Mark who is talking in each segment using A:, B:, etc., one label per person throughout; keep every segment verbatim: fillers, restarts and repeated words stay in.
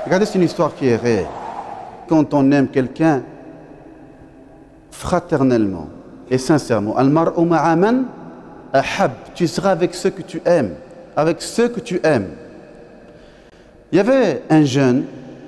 A: Regardez, c'est une histoire qui est réelle. Quand on aime quelqu'un fraternellement et sincèrement, Al-mar'u ma'a man ahab, tu seras avec ceux que tu aimes, avec ceux que tu aimes. Il y avait un jeune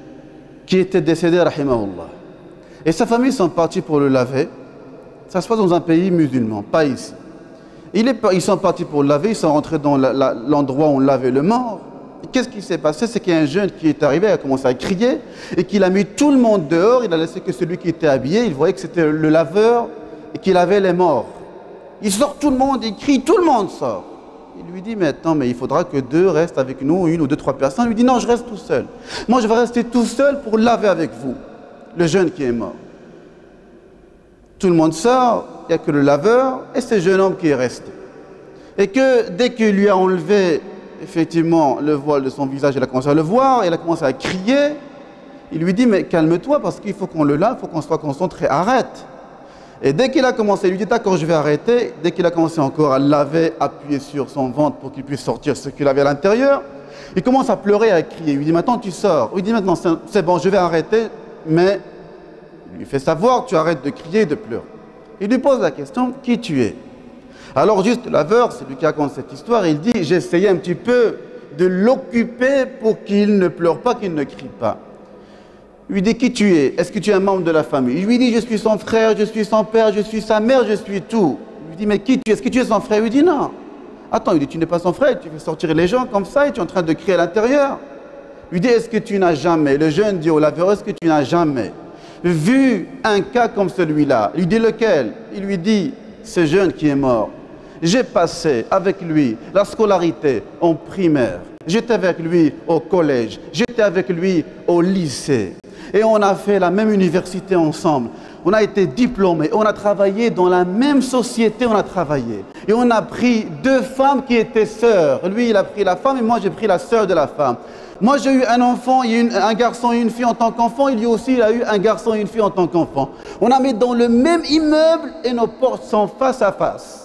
A: qui était décédé, rahimahullah, et sa famille sont partis pour le laver. Ça se passe dans un pays musulman, pas ici. Il est, ils sont partis pour le laver, ils sont rentrés dans la, la, l'endroit où on lavait le mort. Qu'est-ce qui s'est passé? C'est qu'il y a un jeune qui est arrivé, il a commencé à crier et qu'il a mis tout le monde dehors. Il a laissé que celui qui était habillé, il voyait que c'était le laveur et qu'il lavait les morts. Il sort tout le monde, il crie, tout le monde sort. Il lui dit, mais attends, mais il faudra que deux restent avec nous, une ou deux, trois personnes. Il lui dit, non, je reste tout seul. Moi, je vais rester tout seul pour laver avec vous, le jeune qui est mort. Tout le monde sort, il n'y a que le laveur et ce jeune homme qui est resté. Et que dès qu'il lui a enlevé effectivement le voile de son visage, il a commencé à le voir, il a commencé à crier. Il lui dit, mais calme-toi parce qu'il faut qu'on le lave, il faut qu'on soit concentré, arrête. Et dès qu'il a commencé, il lui dit, d'accord, je vais arrêter. Dès qu'il a commencé encore à laver, appuyer sur son ventre pour qu'il puisse sortir ce qu'il avait à l'intérieur, il commence à pleurer, à crier. Il lui dit, maintenant tu sors. Il dit, maintenant c'est bon, je vais arrêter, mais il lui fait savoir, tu arrêtes de crier et de pleurer. Il lui pose la question, qui tu es? Alors juste le laveur, c'est lui qui raconte cette histoire, il dit, j'ai essayé un petit peu de l'occuper pour qu'il ne pleure pas, qu'il ne crie pas. Il lui dit, qui tu es? Est-ce que tu es un membre de la famille? Il lui dit, je suis son frère, je suis son père, je suis sa mère, je suis tout. Il lui dit, mais qui tu es? Est-ce que tu es son frère? Il lui dit, non. Attends, il dit, tu n'es pas son frère, tu fais sortir les gens comme ça et tu es en train de crier à l'intérieur. Il lui dit, est-ce que tu n'as jamais, le jeune dit au laveur, est-ce que tu n'as jamais vu un cas comme celui-là? Il lui dit, lequel? Il lui dit, ce jeune qui est mort. J'ai passé avec lui la scolarité en primaire. J'étais avec lui au collège. J'étais avec lui au lycée. Et on a fait la même université ensemble. On a été diplômés. On a travaillé dans la même société. On a travaillé. Et on a pris deux femmes qui étaient sœurs. Lui, il a pris la femme et moi, j'ai pris la sœur de la femme. Moi, j'ai eu un enfant, il y a une, un garçon et une fille en tant qu'enfant. Il y a aussi il a eu un garçon et une fille en tant qu'enfant. On a mis dans le même immeuble et nos portes sont face à face.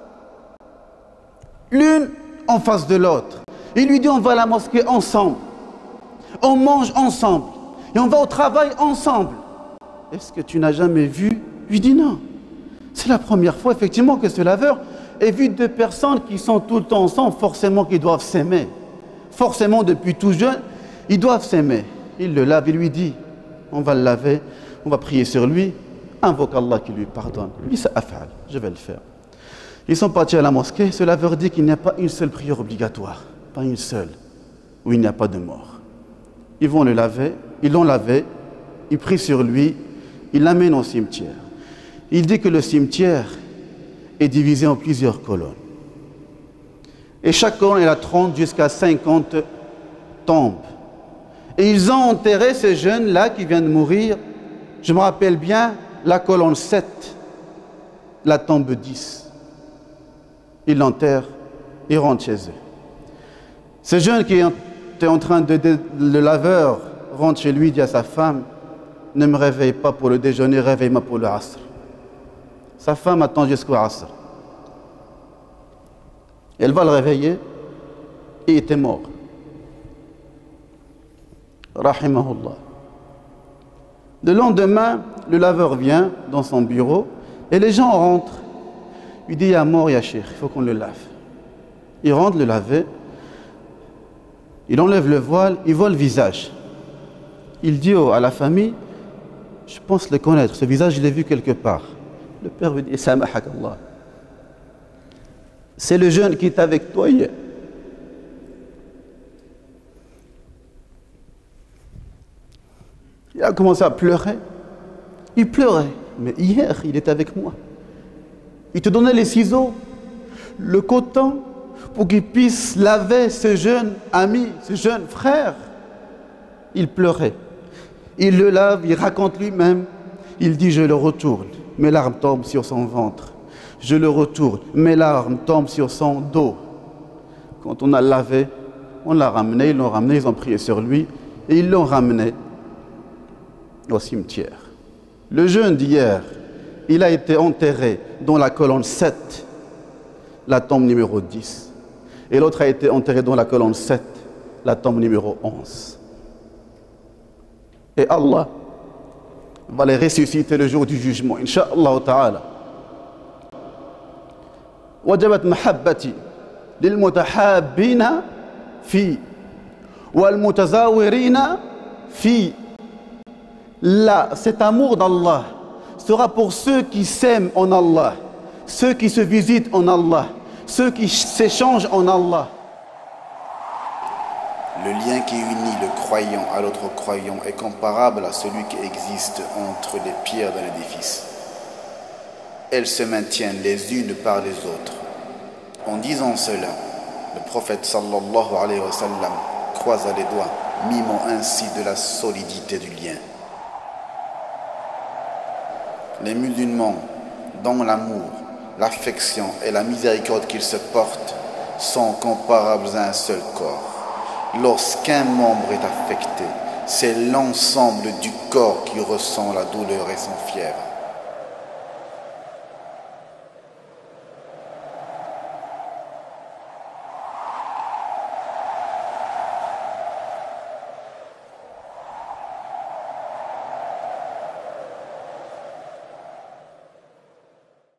A: L'une en face de l'autre. Il lui dit, on va à la mosquée ensemble. On mange ensemble. Et on va au travail ensemble. Est-ce que tu n'as jamais vu? Il lui dit non. C'est la première fois, effectivement, que ce laveur ait vu deux personnes qui sont tout le temps ensemble, forcément qu'ils doivent s'aimer. Forcément, depuis tout jeune, ils doivent s'aimer. Il le lave, il lui dit, on va le laver, on va prier sur lui, invoque Allah qui lui pardonne. Lui, c'est af'al, je vais le faire. Ils sont partis à la mosquée, ce laveur dit qu'il n'y a pas une seule prière obligatoire, pas une seule, où il n'y a pas de mort. Ils vont le laver, ils l'ont lavé, ils prient sur lui, ils l'amènent au cimetière. Il dit que le cimetière est divisé en plusieurs colonnes. Et chaque colonne, elle a trente jusqu'à cinquante tombes. Et ils ont enterré ce jeune-là qui vient de mourir, je me rappelle bien, la colonne sept, la tombe dix. Ils l'enterrent, ils rentrent chez eux. Ce jeune qui était en train de, de... Le laveur rentre chez lui, dit à sa femme, ne me réveille pas pour le déjeuner, réveille-moi pour le asr. Sa femme attend jusqu'au asr. Elle va le réveiller et il était mort. Rahimahullah. Le lendemain, le laveur vient dans son bureau et les gens rentrent. Il dit, il y a mort, il y a cheikh, il faut qu'on le lave. Il rentre le laver, il enlève le voile, il voit le visage. Il dit à la famille, je pense le connaître, ce visage, je l'ai vu quelque part. Le père lui dit, samahak Allah. C'est le jeune qui est avec toi hier. Il a commencé à pleurer. Il pleurait, mais hier, il était avec moi. Il te donnait les ciseaux, le coton, pour qu'il puisse laver ce jeune ami, ce jeune frère. Il pleurait. Il le lave, il raconte lui-même. Il dit, je le retourne. Mes larmes tombent sur son ventre. Je le retourne. Mes larmes tombent sur son dos. Quand on a lavé, on l'a ramené, ils l'ont ramené, ils ont prié sur lui, et ils l'ont ramené au cimetière. Le jeune d'hier, il a été enterré dans la colonne sept, la tombe numéro dix. Et l'autre a été enterré dans la colonne sept, la tombe numéro onze. Et Allah va les ressusciter le jour du jugement, Inch'Allah ta'ala. وجبت محبتي للمتحابين في والمتزاورين في. Là, cet amour d'Allah sera pour ceux qui s'aiment en Allah, ceux qui se visitent en Allah, ceux qui s'échangent en Allah.
B: Le lien qui unit le croyant à l'autre croyant est comparable à celui qui existe entre les pierres d'un édifice. Elles se maintiennent les unes par les autres. En disant cela, le prophète sallallahu alayhi wa sallam croisa les doigts, mimant ainsi de la solidité du lien. Les musulmans, dans l'amour, l'affection et la miséricorde qu'ils se portent, sont comparables à un seul corps. Lorsqu'un membre est affecté, c'est l'ensemble du corps qui ressent la douleur et son fièvre.